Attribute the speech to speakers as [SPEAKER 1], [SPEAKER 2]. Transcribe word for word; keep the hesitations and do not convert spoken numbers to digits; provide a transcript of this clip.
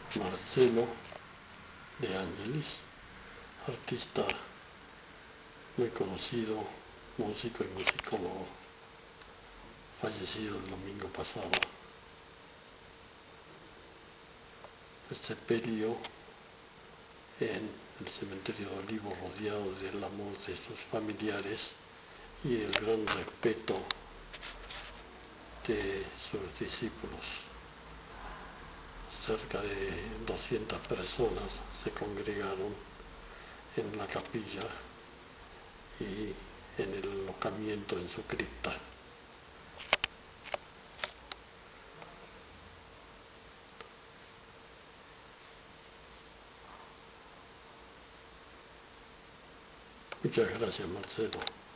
[SPEAKER 1] Marcelo De Angelis, artista muy conocido, músico y musicólogo, fallecido el domingo pasado. El sepelio en el cementerio de Olivos, rodeado del amor de sus familiares y el gran respeto de sus discípulos. Cerca de doscientas personas se congregaron en la capilla y en el alojamiento en su cripta. Muchas gracias, Marcelo.